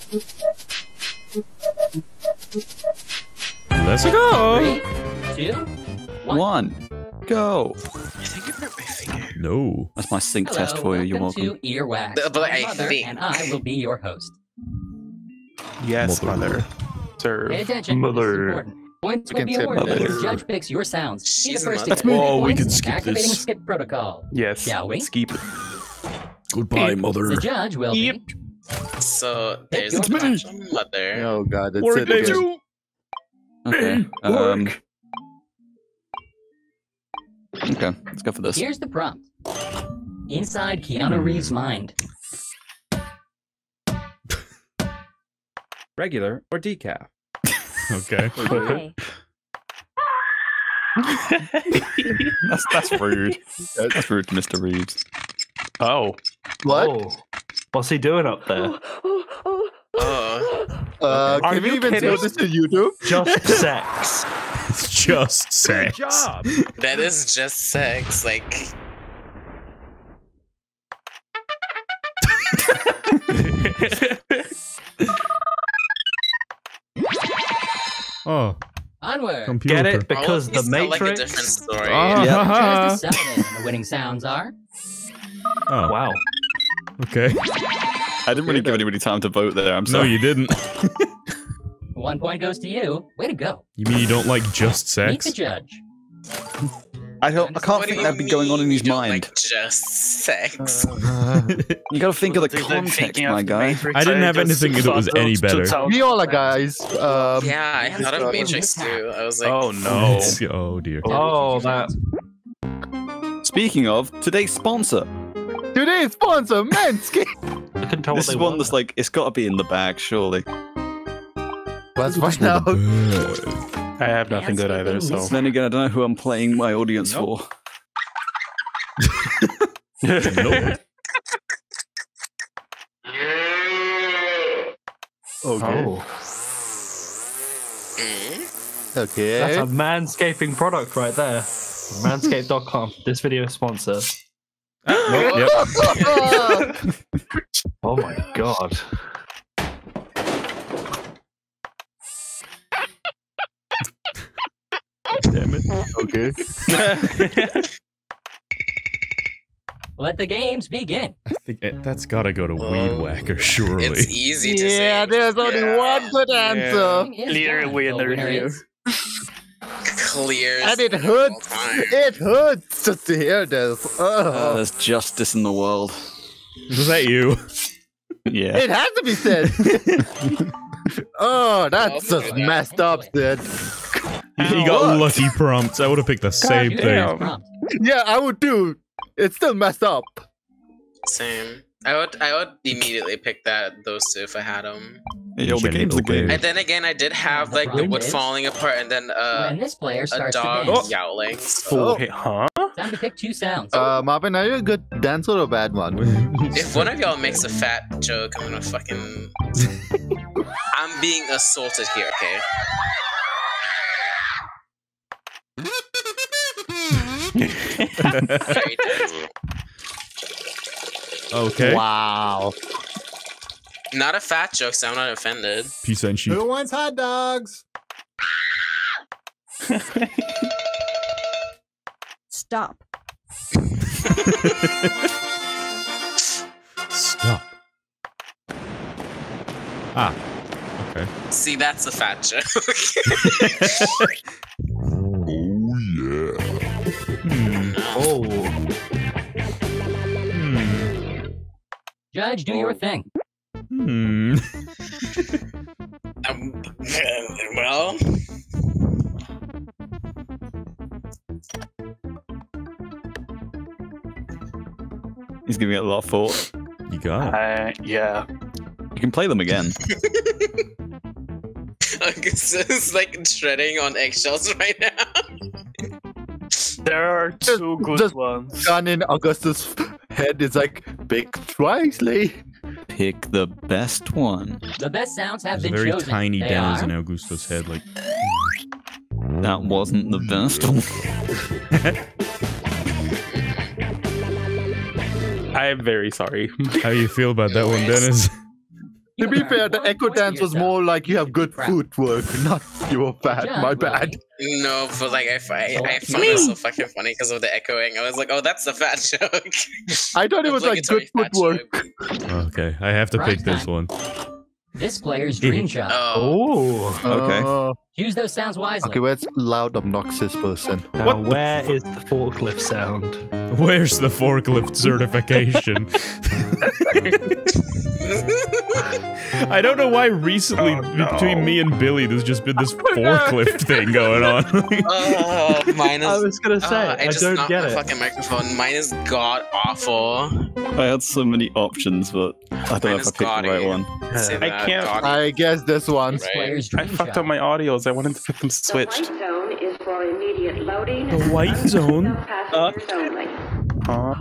Let's go. 3, 2, 1. Go. I think I broke my finger. No. That's my sync Hello, test for you. You're welcome welcome. to Earwax. But My I mother think- and I will be your host. Yes, mother. Serve. Pay attention. This is important. Points will can be say awarded when mother. the judge picks your sounds. Be the She's first to mother. get 50 Oh, we points, can skip activating this. skip protocol. Yes. Shall we? Skip. Goodbye, mother. The judge will be... So there's It's a me. bunch of mother. Oh god, that's Work it next. again. Okay. Work. Okay. Let's go for this. Here's the prompt. Inside Keanu Reeves' mind. Regular or decaf? Okay. Hi. That's rude. That's rude, Mr. Reeves. Oh. What? Oh, what's he doing up there? Oh, Are Can we you even kidding? show this to YouTube? Just sex. It's just sex. Good job. that is just sex. Like, Oh, Onward. computer. Get it? all of Because the these tell, like a Matrix. different story. Ah. Just a 7. The winning sounds are... Oh, Wow. okay. I didn't really give anybody time to vote there. I'm No, sorry. you didn't. 1 point goes to you. Way to go. You mean you don't like just Meet the sex? judge. I can't What do think you that'd be going on in mean his you don't mind. Like just sex. You gotta think of the They're then context, thinking my of the guy. Matrix, I didn't I have just anything that was thought any to better. sound- We all are guys. Yeah, I thought of Matrix too. I was like, Oh no. Oh dear. Oh, that. Speaking of, today's sponsor. Today's sponsor, Manscaped. I couldn't tell This what is they one were. that's like, it's gotta be in the bag, surely. Let's find out. I have nothing good either, so. Then again, I don't know who I'm playing my audience for. Nope. Okay. Oh, mm? Okay. that's a manscaping product right there. Manscaped.com. This video is sponsored. Yep. Oh my god. Damn it. Okay. Let the games begin. I think that's gotta go to Weed Whacker, surely. It's easy to say. Yeah, there's only one good answer. Voting is Clear done. winner The winner here. is- Clear. And it hurts. It hurts just to hear this. Oh. There's justice in the world. Was that you? Yeah. It has to be said. Oh, that's Oh, just my God. messed up, Sid. You got lucky prompts. I would have picked the same Here's thing. the prompt. Yeah, I would too. It's still messed up. Same. I would immediately pick those two if I had them. Yo, the game's the game. And then again, I did have like the wood falling apart and then When this player a starts to dog dance, yowling. So Okay, huh? time to pick 2 sounds. Marvin, are you a good dancer or a bad one? if one of y'all makes a fat joke, I'm gonna fucking. I'm being assaulted here, okay? Very dense. Okay. Wow. Not a fat joke, so I'm not offended. Peace and sheep. Who wants hot dogs? Stop. Stop. Ah. Okay. See, that's a fat joke. Oh. Judge, do your thing. Well, He's giving it a lot of thought. You got it. Yeah. You can play them again. Augustus is like treading on eggshells right now. There are two good just- ones. Gun in Augustus' head is like, pick wisely. Pick the best one. The best sounds have There's been very chosen. tiny They downs are... in Augusto's head, like. That wasn't the best one. I am very sorry. How you feel about that one, Dennis? To be fair, the echo dance was more like you have good footwork, not you were fat. My bad. No, but like I find it so fucking funny because of the echoing. I was like, oh, that's the fat joke. I thought it was like good Obligatory fat footwork. joke. Okay, I have to pick this one. This player's dream shot. Oh, Okay. Use those sounds wisely. Okay, where's loud, obnoxious person? Now, where is the forklift sound? Where's the forklift certification? I don't know why recently between me and Billy there's just been this forklift thing going on. oh, mine is. I was gonna say, I just don't knocked get my it. fucking microphone. Mine is god awful. I had so many options, but I don't know if I picked the right one. I can't- I guess this one. This player's I dream fucked shot. up my audios. I wanted to get them The switched. white zone is for immediate loading. The white zone? No passengers only. Huh?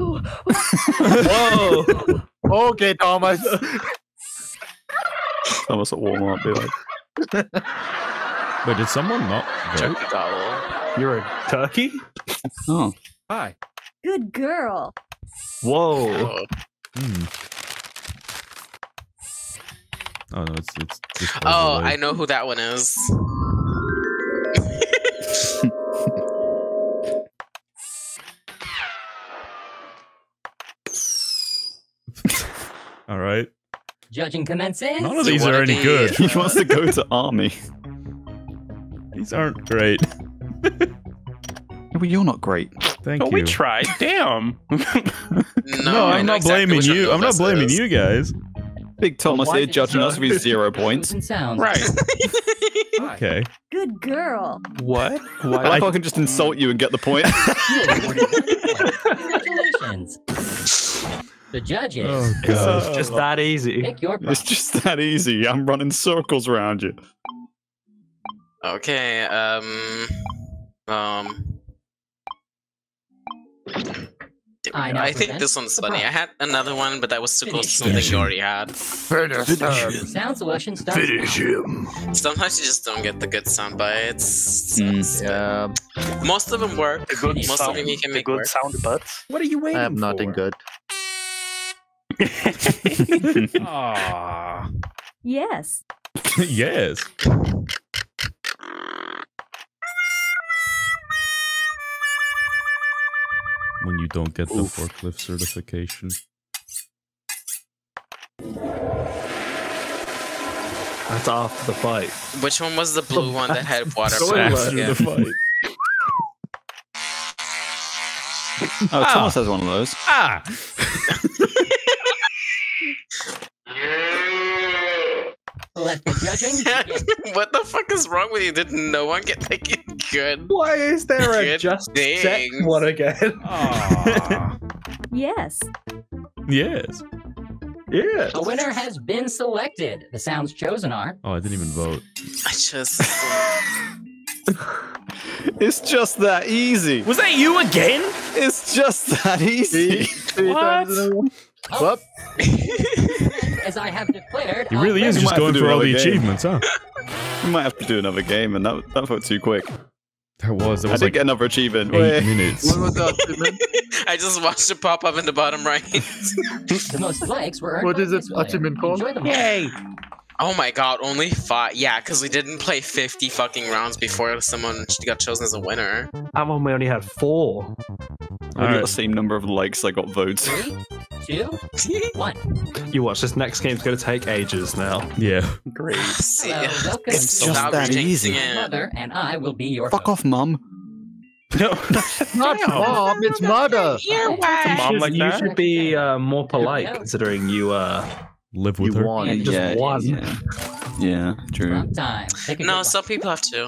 Whoa! Okay, Thomas. Thomas at Walmart be like, Wait, did someone not vote? You're a turkey? oh, Hi. Good girl. Whoa! Hmm. Oh no, it's just Oh, overlay. I know who that one is. All right. Judging commences. None of So these what are are any these? good. he wants to go to army. These aren't great. Well, you're not great. Thank Oh, you. we tried. Damn. No, I I'm know not exactly blaming which one you. I'm not this blaming is. you guys. Big Thomas Why here did judging you- us with 0 points. And sounds. Right. Okay. Good girl. What? I Why? like how I can just insult you and get the point. Congratulations. The judges. Oh It's god. just that easy. Pick your It's prop. just that easy. I'm running circles around you. Okay, I now I think present this one's the funny. I prop. had another one, but that was too close to Finish something you already had. Finish him. Sound selection starts. Finish him. Sometimes you just don't get the good sound bites. Yeah, Most of them work. The good Most sound. of them you can The make good work. sound butts. What are you I waiting have nothing for? good. Aww. Yes. Yes. When you don't get the forklift certification. That's after the fight. Which one was the blue one that had water Spoiler. pipes? After Yeah. the fight. Oh, Thomas has one of those. Ah! Let the judging begin. What the fuck is wrong with you? Did no one get taken good? Why is there a Good just thing. set one again? Yes. Yes. Yeah. A winner has been selected. The sounds chosen are Oh, I didn't even vote. I just. It's just that easy. Was that you again? It's just that easy. What? What? as I have declared. He really is You just might have going to do for all another the game. achievements, huh? We might have to do another game, and that felt too quick. That was I like did get another achievement. 8 Wait. minutes. What was that, achievement? I just watched it pop up in the bottom right. The most likes were earned What by is it, this player. achievement called? Enjoy them. Yay! Oh my god, only 5. Yeah, because we didn't play 50 fucking rounds before someone got chosen as a winner. That one we only had 4. I got Alright. the same number of likes I got votes. 3, 2, 1. You watch, this next game's going to take ages now. Yeah. Great. See, Hello, welcome It's to just Stop that jinxing easy. it. Mother, and I will be your Fuck host. off, mum. No. Not mom, it's mother. Mom like you that? should be more polite, considering you Live with You her. won. And just one. Yeah, true. Wrong time. Take a good No, one. some people have to.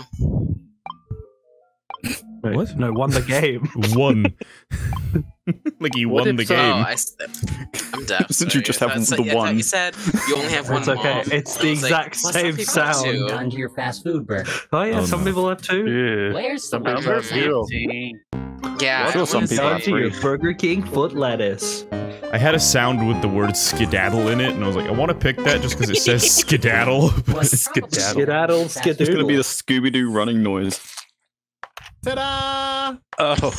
Wait, What? No, won the game. Won. Like he What won if the so? game. I'm deaf. Since you sorry. just have I thought- the I thought one. You said you only have one It's okay. mom. It's I the was like, exact well, some same people have sound. two. On to your fast food burger. Oh yeah, Oh, some no. people have 2. Yeah. Players Some people select have 0. Yeah, I'm sure I'm some gonna people Down have say- to your free. Burger King foot lettuce. I had a sound with the word skedaddle in it, and I was like, I want to pick that just because it says skedaddle. Was Skedaddle. Skedaddle, Fast It's gonna be skedoodle. the Scooby-Doo running noise. Ta-da! Oh.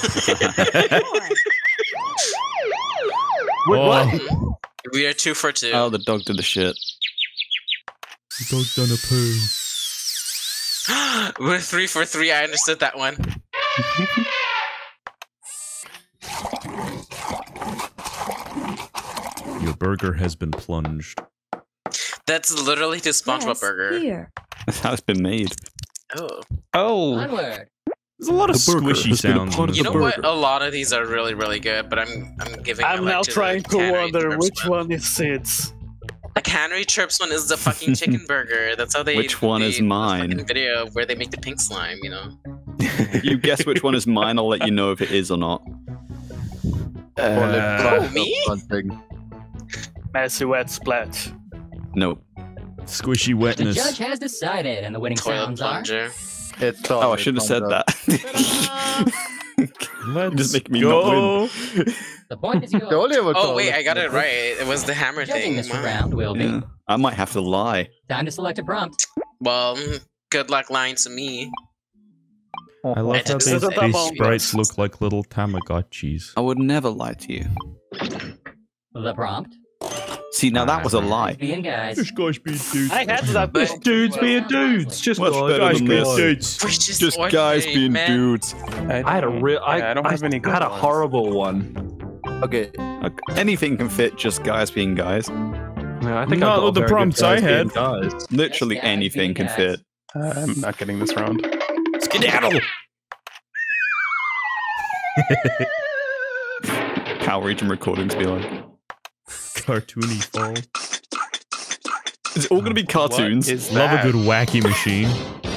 Oh, We are 2 for 2. Oh, the dog did the shit. Dog done a poo. We're 3 for 3. I understood that one. Your burger has been plunged. That's literally the SpongeBob Yes, burger. here. That's how it's been made. Oh. Oh. Onward. There's a lot of The burger squishy has been sounds. in plunged. this You know The one. what? burger. A lot of these are really, really good, but I'm giving. I'm my now life to trying the to Cannery wonder Chirps which one is Sid's. The Cannery Chirps one is the fucking chicken burger. That's how they. Which one is made the mine? fucking video where they make the pink slime. You know. You guess which one is mine, I'll let you know if it is or not. Me? Messy wet splat. Nope. Squishy The wetness. judge has decided, and the winning Toilet sounds are. plunger. It's Oh, I should have said that. Let's Just make me go. not win. The point is yours. The only ever Oh wait, I got it right. It was the hammer Judging thing. this Wow. round will be Yeah. I might have to lie. time to select a prompt. Well, good luck lying to me. I love how This these, is a these double. sprites look like little Tamagotchis. I would never lie to you. The prompt. See, now that was a lie. Being guys. This guy's being dudes. I had that But- bit. Dudes being dudes. Just Much guys. better Guys than being this. dudes. Which is Just guys ordinary, being man. dudes. I had a real. I don't have any good had a ones. horrible one. Okay. Anything can fit just guys being guys. Yeah, I think Not I got with the a very good prompts I guys being had. Guys. Literally Yes, guys anything being can guys. fit. I'm not getting this round. Skedaddle! Power Region recordings be like. Cartoony fall. It's all gonna be cartoons. What is Love that? a good wacky machine.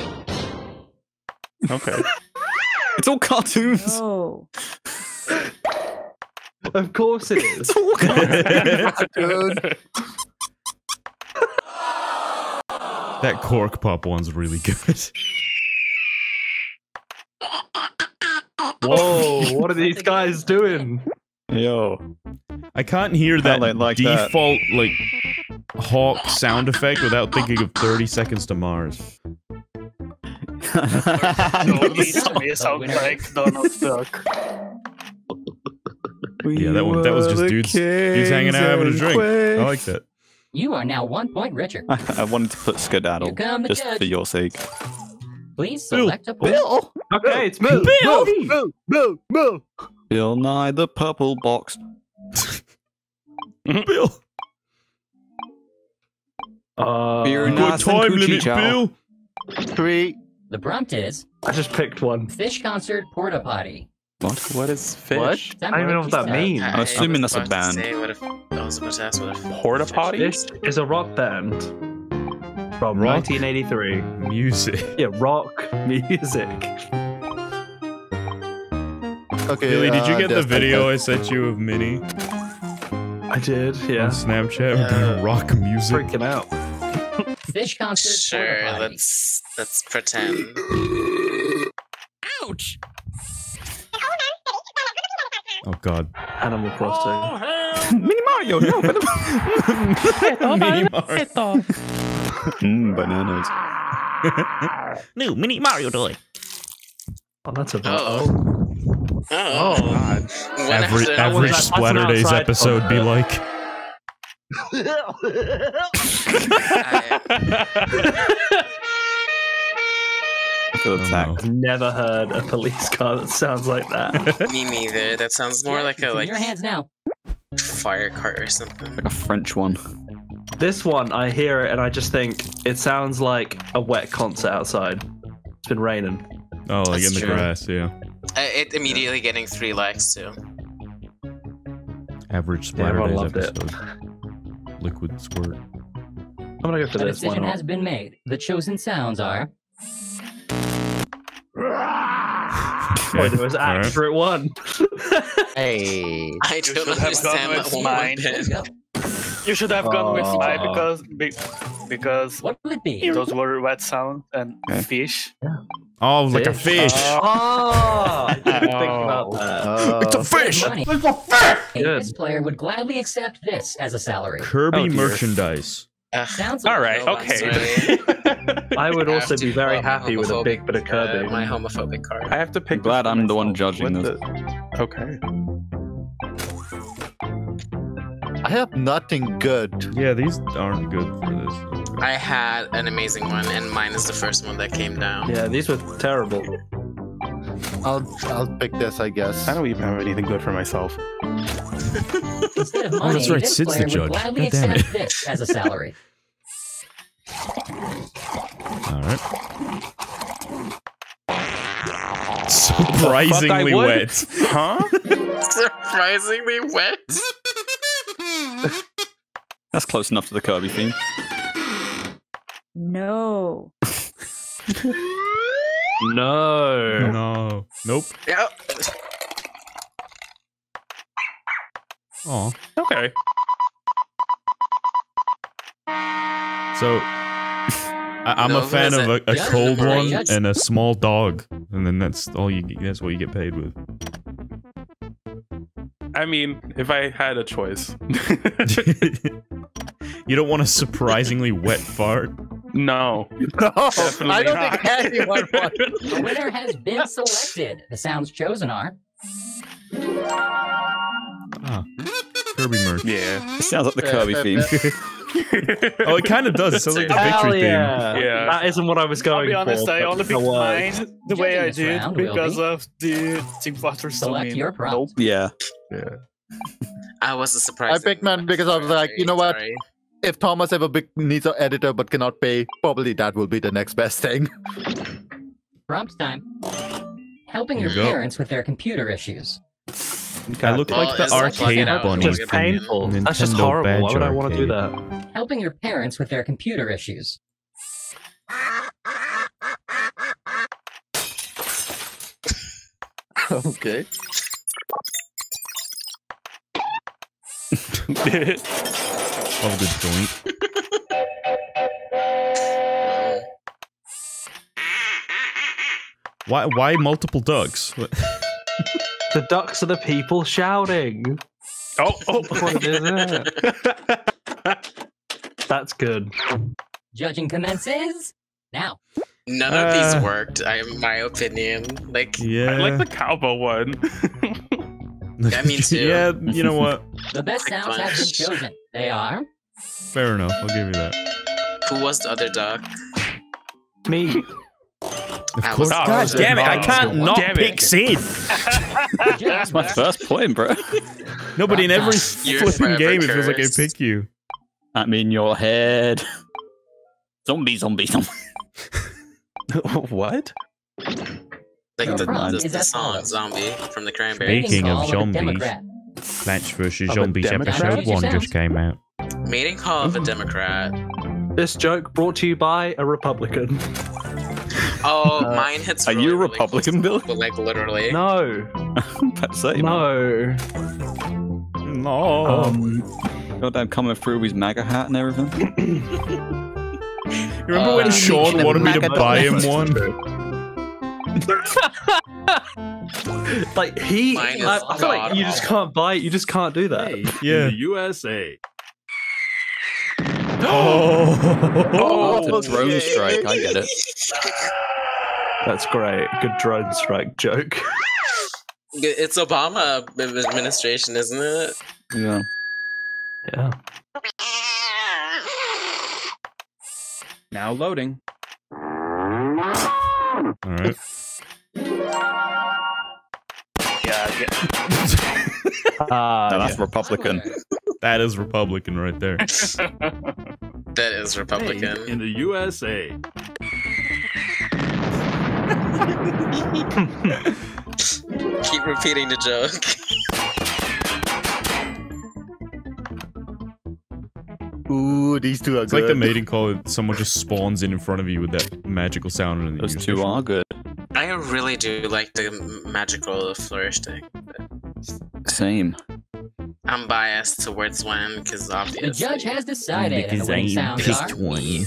Okay. It's all cartoons. Oh. Of course it is. It's all Dude. That cork pop one's really good. Whoa! What are these guys doing? Yo. I can't hear that like that. default like hawk sound effect without thinking of 30 Seconds to Mars. These to me sound like Donald Duck. Yeah, that was just dudes hanging out having a drink. I like that. You are now 1 point richer. I wanted to put skedaddle Here come the just judge. for your sake. Please select a point. Bill! Okay, it's me. Bill! Bill! Bill! Bill! Bill Nye the Purple Box. Bill, Beer and good nice and time coochie limit, chow. Bill. 3. The prompt is I just picked one. Fish Concert Porta Potty. What is fish? I don't even know what that means. I'm assuming that's a was about to band. say, what if, I was about to ask what if Porta potty? This is a rock band from Rock? 1983. Music. Yeah, rock music. Okay. Billy, did you get the that's video I sent you of Minnie I did, yeah. on Snapchat with rock music? Freaking out. Fish Concert Sure, Porta Potty. let's pretend. Ouch! Oh god. Animal Crossing. Mini Mario, no. Mini Mario. Bananas. New Mini Mario toy. Oh, that's about. Oh. Oh. When Average, after- average that's an Splatter Days outside episode be comment. like. I feel attacked. I've never heard a police car that sounds like that. Me neither. That sounds more like a It's in your hands now. fire cart or something. Like a French one. This one, I hear it and I just think it sounds like a wet concert outside. It's been raining. Oh, like That's in the true. grass, yeah. It immediately getting 3 likes too. Average Yeah, Splatter everyone Days loved it. episode. Liquid squirt. I'm gonna go for A this one. decision has been made. The chosen sounds are Boy, there was Alright. accurate one. Hey. I You don't should have understand gone that with one mine. Let's bit. go. You should have gone with mine Oh. because What will it be? those were wet sound and Okay. fish. Oh, like a Fish. fish. Oh, I didn't think about that. It's a fish. Money. Good. This player would gladly accept this as a salary. Kirby Oh, dear. merchandise. Sounds All like right, no okay. answer. I would I also have to be very pull out my happy with a big bit of Kirby. my homophobic card. I have to pick. I'm glad this I'm the one myself. judging What this. the- Okay. I have nothing good. Yeah, these aren't good for this. I had an amazing one, and mine is the first one that came down. Yeah, these were terrible. I'll pick this, I guess. I don't even have anything good for myself. Instead of Oh, money, that's right, this Sid's the player would judge. gladly God damn accept it. this as a salary. Alright. Surprisingly would. wet. Huh? Surprisingly wet. That's close enough to the Kirby theme. No. No. No. Nope. Yeah. Oh. Okay. So, I'm No, a who fan is of it? a Judge cold number one eight. and a small dog, and then that's all you. That's what you get paid with. I mean, if I had a choice. You don't want a surprisingly wet fart. No. No, Definitely I don't not. think anyone wants. The winner has been selected. The sounds chosen are Ah, Kirby merch. Yeah. It sounds like the Kirby theme. Oh, it kind of does. It sounds like the Hell victory yeah. theme. Yeah. That isn't what I was I'll going be honest, for. I but only it picked worked. mine the way I Judging this did round will because be- of the Team Fortress select domain. your prompt. Nope. Yeah. I was surprised. I picked mine because I was like, you know what? Sorry. If Thomas ever needs an editor but cannot pay, probably that will be the next best thing. Prompt time. Helping Here your you go. parents with their computer issues. I look Well, like the it's like arcade plug it out, bunny. plug Just it in. painful. That's just Nintendo horrible. Why would I Badger want to do Arcade. that? Helping your parents with their computer issues. Okay. Oh, good joint. Why multiple ducks? What- The ducks are the people shouting. Oh, oh. That's what it is, isn't it? That's good. Judging commences now. None of these worked, in my opinion. Like, Yeah. I like the cowboy one. Yeah, me too. Yeah, you know what? The best Quick sounds have been punch. chosen. They are Fair enough. I'll give you that. who was the other duck? Me. Of I course. was- God damn it! I can't not Damn it. pick Sid. That's my first point, bro. No, but in every You're flipping forever game, it feels like I cursed. pick you. I'm in your head. Zombie, zombie, zombie. What? Like Your prompt is the as song follows. Zombie from the Cranberries. Speaking of Call a zombies, Democrat. Plants vs. Of a Zombies Democrat? episode 1 just came out. Mating call of a Democrat. This joke brought to you by a Republican. Oh, mine hits. Are really, you a really Republican, close, Bill? but, like literally. No. About to say, man. No. No. Goddamn coming through with his MAGA hat and everything. You remember when Sean wanted me to buy him one? Like he, Mine is I feel like you just can't buy it. You just can't do that. Yeah. USA. Oh. It's a drone strike. I get it. That's great. Good drone strike joke. It's Obama administration, isn't it? Yeah. Yeah. Now loading. All right. Yeah, No, that's Republican. That is Republican right there. That is Republican. In the USA. Keep repeating the joke. Ooh, these two are It's good. like the mating call. Someone just spawns in front of you with that magical sound. And Those two are good. I really do like the magical flourish thing. Same. I'm biased towards one because obviously. The judge has decided, and the winning sounds are one.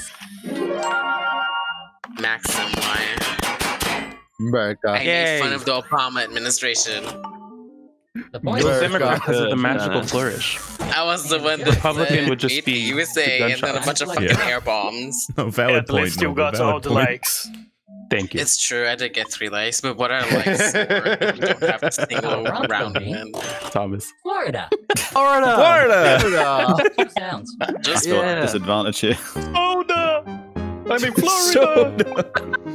Maxim Y. America. I made fun of the Obama administration. the point. The America. Democrat has the magical Good. flourish. I was the one that Republican said, would just "Meet be the USA," the and then a bunch of fucking Yeah. air bombs. No, yeah, valid at least point. you no, got all valid the point. likes. Thank you. It's true, I did get 3 likes, but what are likes? For? You don't have to single Prompt round will be them in. Thomas. Florida. Florida! Two sounds. Just Got Yeah. disadvantage here. Soda! I'm in Florida! Soda.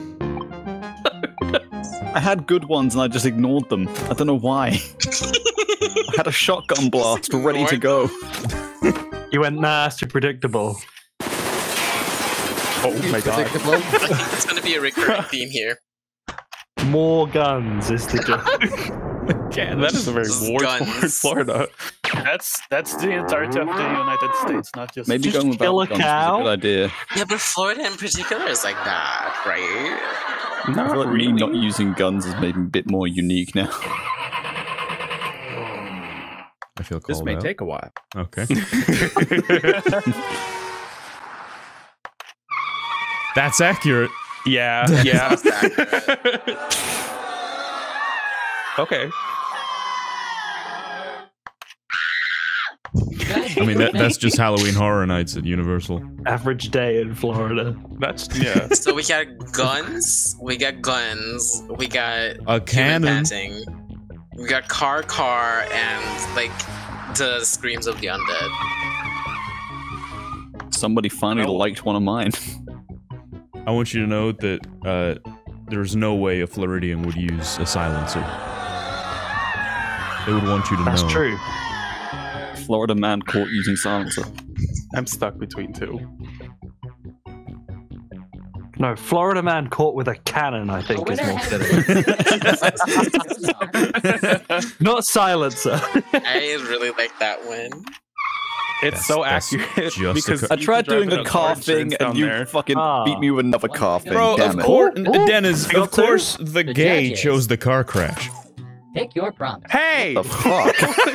I had good ones and I just ignored them. I don't know why. I had a shotgun blast ready to go. You went, nah, it's too predictable. Oh my god. I think it's gonna be a recurring theme here. More guns is the joke. That is a very Just war-torn guns. Florida. That's the entirety of the United States, not just. Maybe Just going without kill a guns cow? was a good idea. Yeah, but Florida in particular is like that, right? I feel like me not using guns is maybe a bit more unique now. I feel This called may out. take a while. Okay. That's accurate. Yeah, yeah. Okay. I mean, that's just Halloween Horror Nights at Universal. Average day in Florida. That's yeah. So we got guns, we got A cannon. panting, we got car, and like the screams of the undead. Somebody finally liked one of mine. I want you to know that there's no way a Floridian would use a silencer. They would want you to That's know. true. Florida man caught using silencer. I'm stuck between two. No, Florida man caught with a cannon, I think, is more fitting. Not silencer. I really like that one. It's so That's accurate just because I tried you can doing drive a it car on thing down and you there. fucking Ah. beat me with another car thing. Bro, Damn of it. course, Ooh, Dennis, I got of course, two. the The gay judges. chose the car crash. Pick your prompt. Hey! The fuck?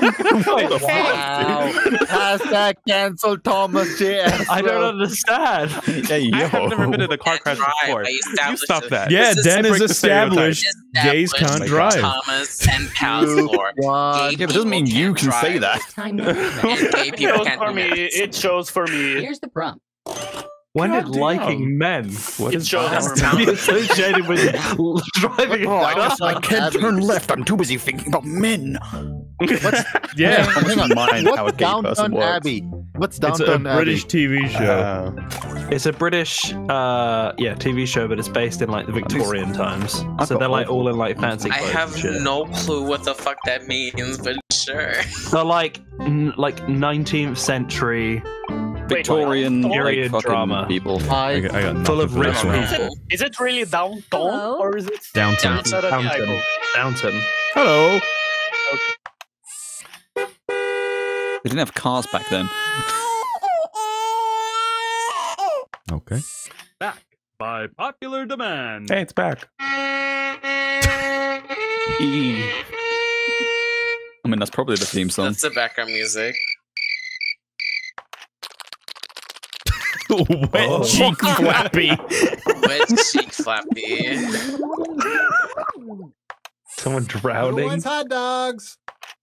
Wow. Hashtag cancel Thomas J. I don't understand. Hey, I have never been yo. in a car crash Drive, before. I You established stop it. that. Yeah, This is Dennis break the stereotype. established gays can't drive. Thomas and Pals for Yeah, but it doesn't mean you can say that. Time management. And gay people It can't shows for do me. that. It shows for me. Here's the prompt. When God did damn. liking men What It is shows that? be associated with driving a car? I can't turn left. I'm too busy thinking about men. Yeah, Hang on. Mind how a What's gay person Downton works. Abbey? What's it's a Downton Abbey? British TV show. It's a British, TV show, but it's based in like the Victorian times. I've So got they're like awful- all in like fancy I clothes. have and shit. no clue what the fuck that means, but sure. They're like 19th century, Victorian Period like, fucking drama. people. I got nothing full of for this rich one. people. Is it really downtown Hello? or is it Downton. outside of the Downton. eyeball? Downton. Hello. They didn't have cars back then. Okay. Back by popular demand. Hey, it's back. I mean, that's probably the theme song. That's the background music. Wet cheek flappy. Wet cheek flappy. Someone drowning. hot dogs?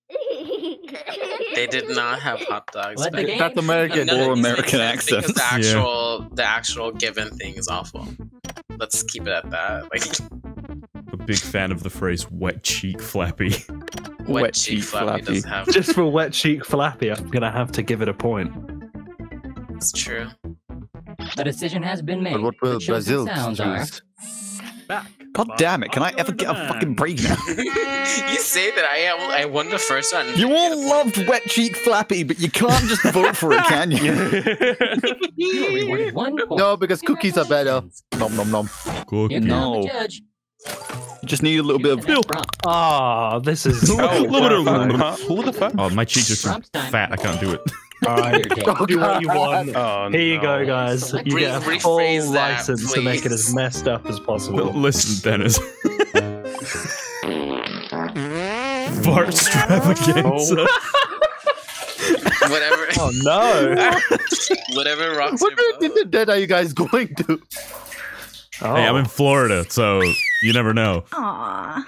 They did not have hot dogs. Let the back game That's American. None of Or these American make sense because accents. the actual given thing is awful. Let's keep it at that. Like A big fan of the phrase "wet cheek flappy." wet cheek flappy does have. Just for wet cheek flappy, I'm gonna have to give it a point. It's true. A decision has been made. But what will The chosen Brazil sounds are choose? Back. God damn it! Can I ever get a fucking break now? You say that I won the first round. You all loved Wet Cheek Flappy, but you can't just vote for it, can you? You are rewarded 1 point. No, because cookies are better. Nom nom nom. Cookie. Here comes No. the judge. You just need a little bit of Here's the next prompt. Ah, this is. Who the fuck? Oh, my cheeks are too Prompt's time. fat. I can't do it. Your day. Do what you want. Oh, Here you no. go, guys. You get a Rephrase full that, license to make it as please. messed up as possible. Listen, Dennis. Fart extravaganza. Whatever. Oh no! Whatever rocks What your boat. in the dead are you guys going to? Oh. Hey, I'm in Florida, so you never know. Aw.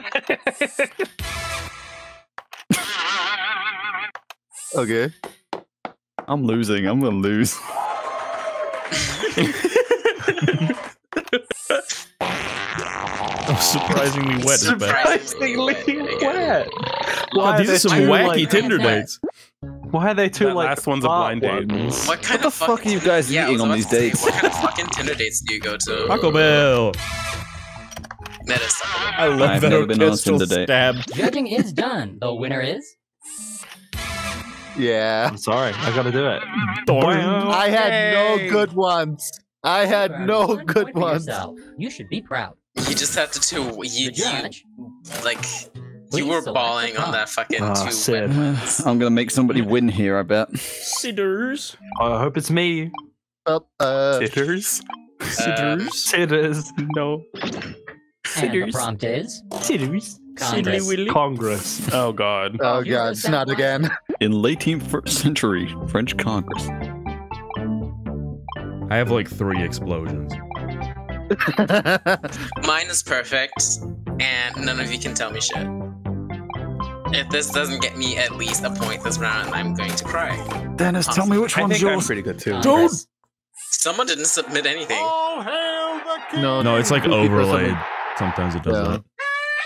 Okay. I'm losing. I'm gonna lose. I'm surprisingly wet is bad. Surprisingly wet. Oh, these are some wacky Tinder dates. Why are they two That like last one's a blind date. ones? What kind What the of fuck are you guys I eating was on about these to say, dates? What kind of fucking Tinder dates do you go to? Taco Bell. That is I love I've that never been on a orchestral Tinder date. stab. Judging is done. The winner is. Yeah. I'm sorry, I gotta do it. I had no good ones. I had no 1 good point for ones. yourself. You should be proud. You just have to do. The You judge. like. Please You were select balling the on that fucking Ah, 2 Sid. wet. I'm gonna make somebody win here, I bet. Sitters. I hope it's me. Well, Sitters? Sitters. Sitters. No. And the prompt is. Sitters. Congress. Congress. Oh god. oh Here's god, the it's not sound. again. In late 18th century French Congress. I have like 3 explosions. Mine is perfect, and none of you can tell me shit. If this doesn't get me at least a point this round, I'm going to cry. Dennis, tell me which I one's think I'm yours. pretty good too. Congress. Someone didn't submit anything. No, it's like overlaid. Sometimes it does Yeah. that.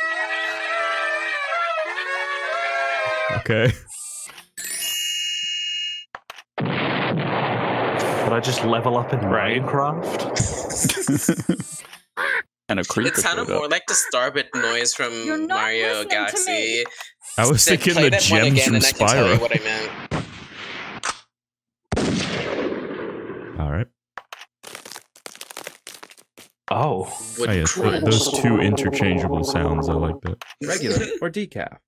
Okay. Can I just level up in Minecraft? And a creeper It sounded showed up. more like the Starbit noise from You're not Mario listening to Galaxy. me. I was Sid, thinking play the that one gems again from and I can tell you Spyro. what I meant. Alright. Oh. Would Oh, yes, cringe. those 2 interchangeable sounds, I like that. Regular or decaf?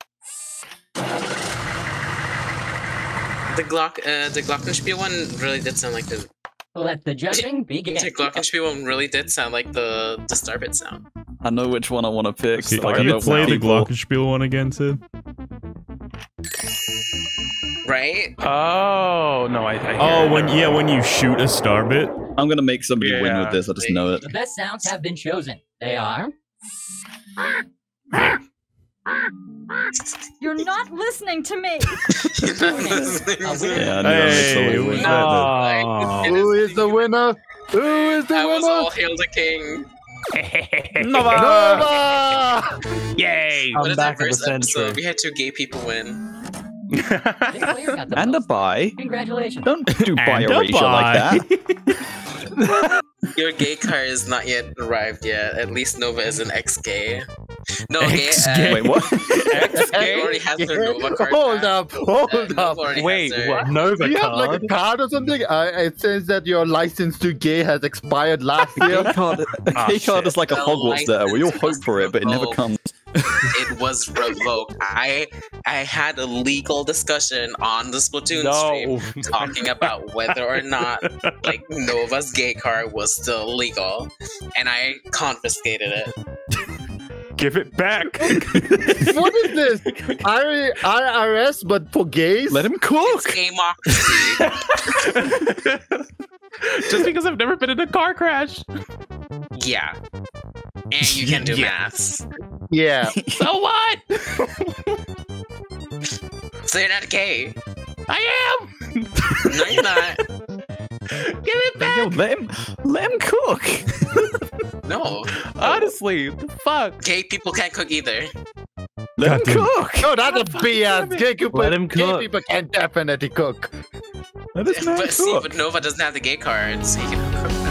The Glockenspiel one really did sound like the. Let the judging begin. The Glockenspiel one really did sound like the Starbit sound. I know which one I want to pick. Can, like, can I you don't play want the people- Glockenspiel one again, Sid? Right? Oh no, I hear Oh, it. when you shoot a starbit. I'm gonna make somebody win Yeah. with this. I just know it. The best sounds have been chosen. They are. You're not listening to me. You're not listening to me. Yeah, I knew I'd make Hey, somebody who win. was that? Oh. Who is the winner? Who is the I was all winner? hail the king. Nova! Nova! Yay! What I'm is back our at the first episode? century. We had 2 gay people win. This player got the And a most. bye. Congratulations. Don't do bi And a erasure like that. Your gay card is not yet arrived yet. At least Nova is an ex-gay. No, Ex-gay. Wait, what? Gay already has their Nova card. Hold back. up, hold Nova up. already Wait, has their- what? Nova Do you have like card. a card or something? It says that your license to gay has expired last A year. key card, is like a The Hogwarts there, where you'll license hope for it, but it never revoked. comes. It was revoked. I had a legal discussion on the Splatoon No. stream talking about whether or not like Nova's gay card was still legal, and I confiscated it. Give it back. What is this? IRS, but for gays? Let him cook. It's gamocracy. Just because I've never been in a car crash. Yeah. And you can do maths. Yeah. So what? So you're not gay. I am. No, you're not. Give it back. Yo, let him cook. No. Honestly, the fuck. Gay people can't cook either. Let him Goddamn. cook. No, that's a BS. Gay people, Let him gay cook. people can definitely cook. Let this man But see, cook. but Nova doesn't have the gay card, so he can cook.